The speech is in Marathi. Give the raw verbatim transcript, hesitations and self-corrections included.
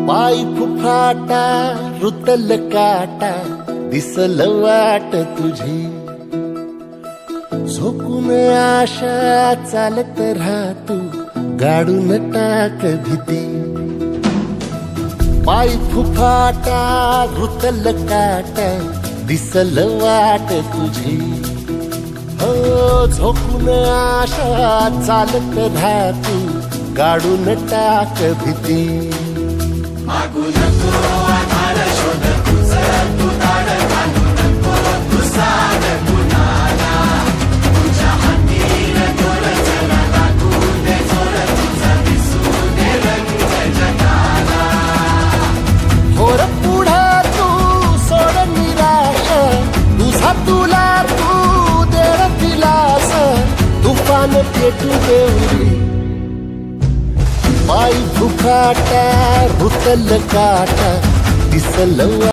पाय फुफाटा रुतल काटा दिसल वाट तुझी, झोकून आशा चालत राहतू गाडून टाक भीती. पाय फुफाटा रुतल काटा दिसल वाट तुझी, हो झोकून आशा चालत राहतू गाडून टाक भीती. मागू नको आधार शोध तुझं तू दाड घालू नको तू साड कुणाला, तुझ्या हातीन दोर चला लागू दे जोर तुझा दिसू दे रंग जगाला. होर पुढे तू सोड निराश, तुझा तुला तू दे दिलास, तुफान पेटू देऊरी. पाय फुफाटा रुतल काटा दिसल